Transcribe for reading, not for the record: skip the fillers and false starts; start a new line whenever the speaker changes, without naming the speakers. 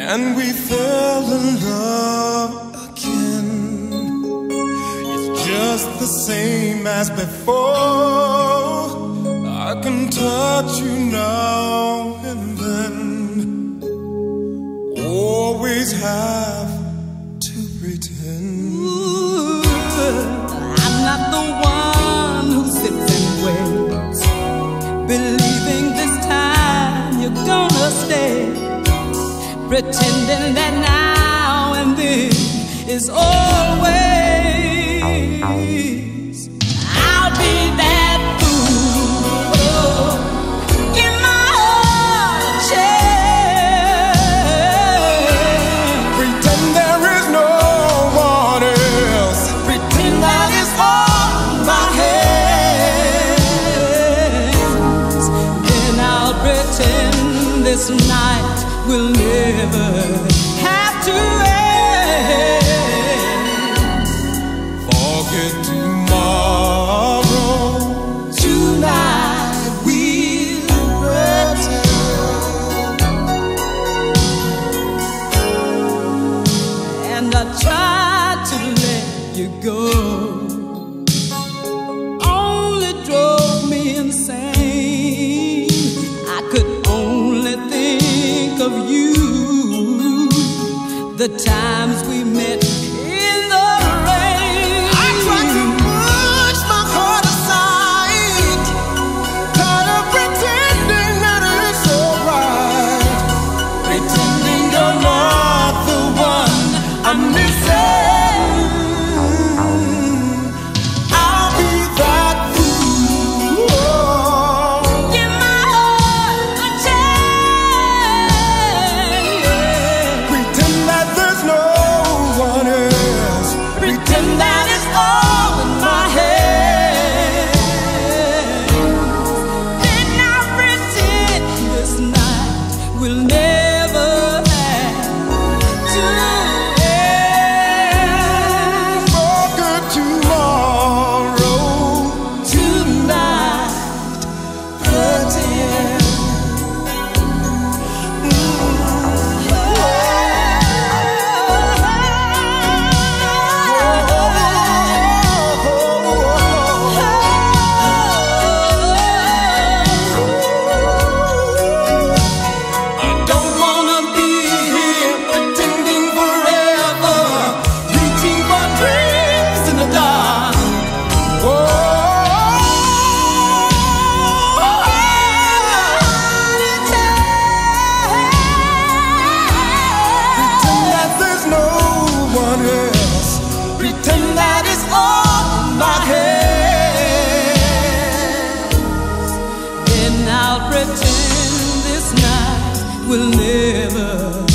and we fell in love again. It's just the same as before. I can touch you now and then. Always have to pretend.
Ooh, I'm not the one who sits and waits, believing this time you're gonna stay, pretending that now and then is always. I'll be that fool. Oh, give my heart a chance.
Pretend there is no one else.
Pretend that it's all in my hands. Then I'll pretend this night will never have to end.
Forget tomorrow.
Tonight we'll pretend. And I tried to let you go, only drove me insane. I could only think of you, the times we met in the rain.
I tried to push my heart aside, tired of pretending that it's alright, pretending you're not the one I'm missing. I'll be that fool.
Give my heart a chance.
Pretend that there's no one else.
Pretend that it's all in my hands. Then I'll pretend this night will never have to end.
Forget tomorrow.
Tonight, pretend.
I don't wanna be here pretending forever, reaching for dreams in the dark. Pretend that there's no one else. Pretend that it's all in my head.
Then I'll pretend this night will never